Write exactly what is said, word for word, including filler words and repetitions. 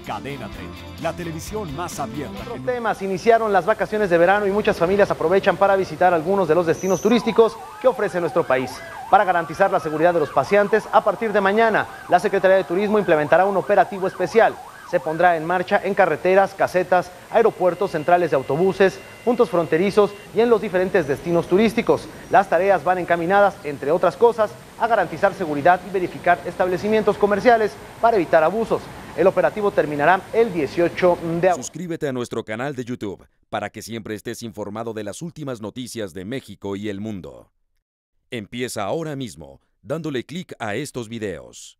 Cadena treinta, la televisión más abierta. Otros temas: iniciaron las vacaciones de verano y muchas familias aprovechan para visitar algunos de los destinos turísticos que ofrece nuestro país. Para garantizar la seguridad de los paseantes, a partir de mañana, la Secretaría de Turismo implementará un operativo especial. Se pondrá en marcha en carreteras, casetas, aeropuertos, centrales de autobuses, puntos fronterizos y en los diferentes destinos turísticos. Las tareas van encaminadas, entre otras cosas, a garantizar seguridad y verificar establecimientos comerciales para evitar abusos. El operativo terminará el dieciocho de agosto. Suscríbete a nuestro canal de YouTube para que siempre estés informado de las últimas noticias de México y el mundo. Empieza ahora mismo, dándole clic a estos videos.